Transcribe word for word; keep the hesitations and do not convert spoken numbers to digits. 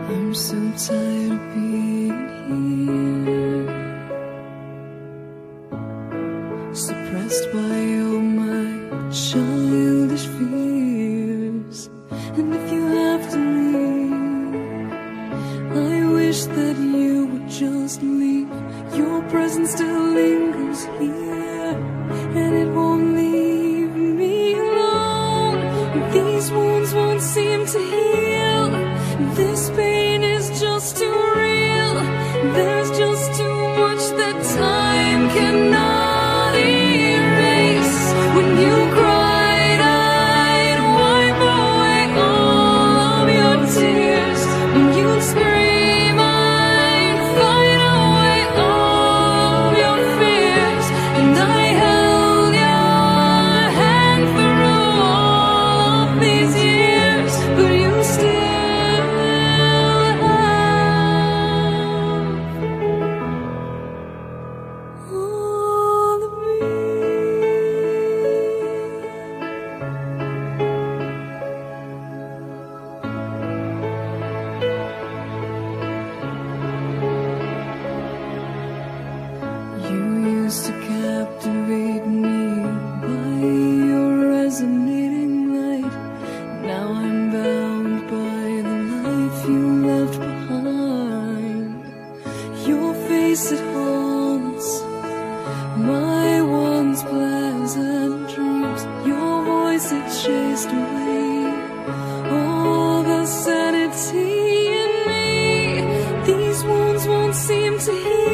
I'm so tired of being here, suppressed by all my childish fears. And if you have to leave, I wish that you would just leave. Your presence still lingers here, and it won't leave me alone. These wounds won't seem to heal. This pain is just too real. There's just too much that time cannot erase. When you cried, I'd wipe away all of your tears. When you scream, I'd fight away all of your fears. And I held your hand through all of these years, but you still all of me. You used to captivate me by your resonating light. Now I'm bound by the life you left behind. Your face, it haunts my once pleasant dreams. Your voice, it chased away all the sanity in me. These wounds won't seem to heal.